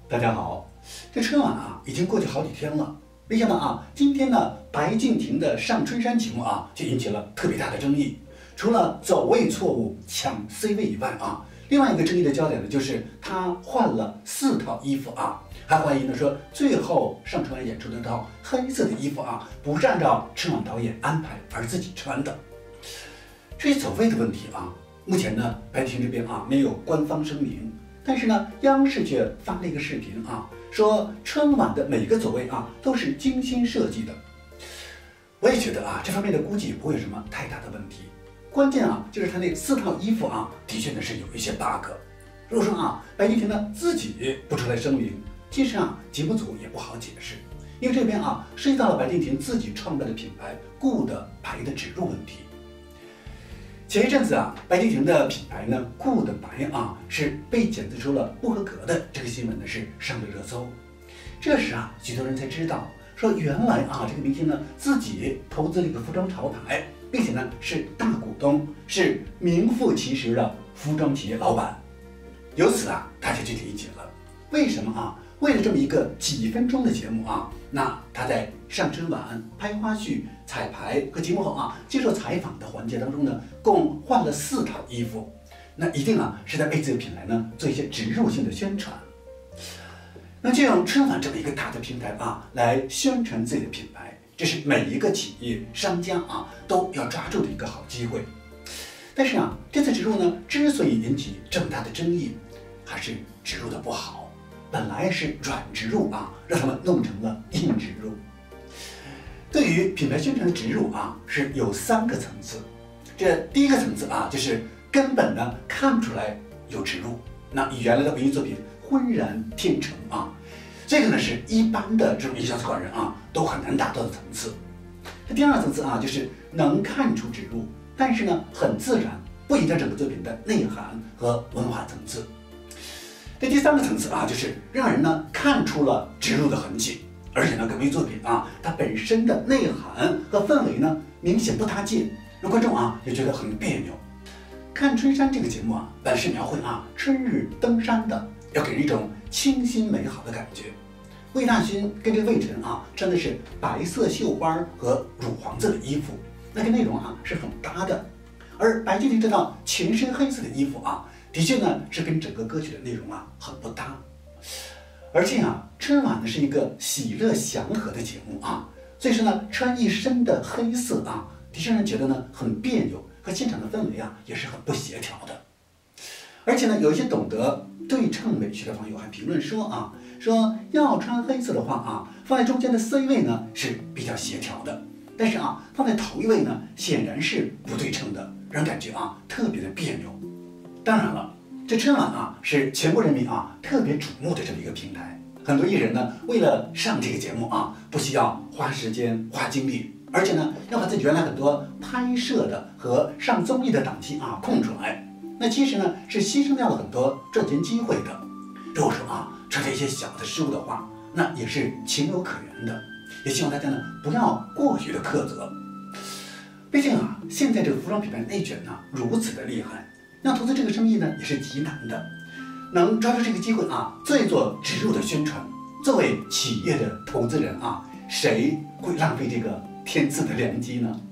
大家好，这春晚已经过去好几天了，没想到今天呢，白敬亭的上春山节目就引起了特别大的争议。除了走位错误抢 C 位以外另外一个争议的焦点呢，就是他换了4套衣服还怀疑呢说最后上春晚演出的那套黑色的衣服不是按照春晚导演安排而自己穿的。至于走位的问题目前呢，白敬亭这边没有官方声明。但是呢，央视却发了一个视频说春晚的每个走位都是精心设计的。我也觉得这方面的估计不会有什么太大的问题。关键就是他那4套衣服的确呢是有一些 bug。如果说白敬亭呢自己不出来声明，其实节目组也不好解释，因为这边涉及到了白敬亭自己创办的品牌Good牌的植入问题。前一阵子白敬亭的品牌呢Good白是被检测出了不合格的，这个新闻呢是上了热搜。这时许多人才知道，说原来这个明星呢自己投资了一个服装潮牌，并且呢是大股东，是名副其实的服装企业老板。由此大家就理解了为什么为了这么一个几分钟的节目那他在上春晚、拍花絮、彩排和节目后接受采访的环节当中呢，共换了4套衣服，那一定是在为自己的品牌呢做一些植入性的宣传。那就用春晚这么一个大的平台来宣传自己的品牌，这是每一个企业商家都要抓住的一个好机会。但是这次植入呢，之所以引起这么大的争议，还是植入的不好。本来是软植入让他们弄成了硬植入。对于品牌宣传的植入是有3个层次。这第一个层次就是根本呢看不出来有植入，那与原来的文艺作品浑然天成这个呢是一般的这种营销策划人都很难达到的层次。这第2个层次就是能看出植入，但是呢很自然，不影响整个作品的内涵和文化层次。这第3个层次就是让人呢看出了植入的痕迹，而且呢跟文艺作品它本身的内涵和氛围呢明显不搭界，让观众也觉得很别扭。看春山这个节目本是描绘春日登山的，要给人一种清新美好的感觉。魏大勋跟这个魏晨穿的是白色绣花和乳黄色的衣服，那个内容是很搭的。而白敬亭这套全身黑色的衣服的确呢是跟整个歌曲的内容很不搭。而且春晚呢是一个喜乐祥和的节目所以说呢穿一身的黑色的确让人觉得呢很别扭，和现场的氛围也是很不协调的。而且呢有一些懂得对称美学的网友还评论说说要穿黑色的话放在中间的 C 位呢是比较协调的，但是放在头一位呢显然是不对称的，让人感觉特别的别扭。当然了，这春晚是全国人民特别瞩目的这么一个平台，很多艺人呢为了上这个节目不需要花时间花精力，而且呢要把自己原来很多拍摄的和上综艺的档期空出来，那其实呢是牺牲掉了很多赚钱机会的。如果说出现一些小的失误的话，那也是情有可原的，也希望大家呢不要过于的苛责。毕竟现在这个服装品牌内卷如此的厉害，要投资这个生意呢也是极难的。能抓住这个机会做植入的宣传，作为企业的投资人谁会浪费这个天赐的良机呢？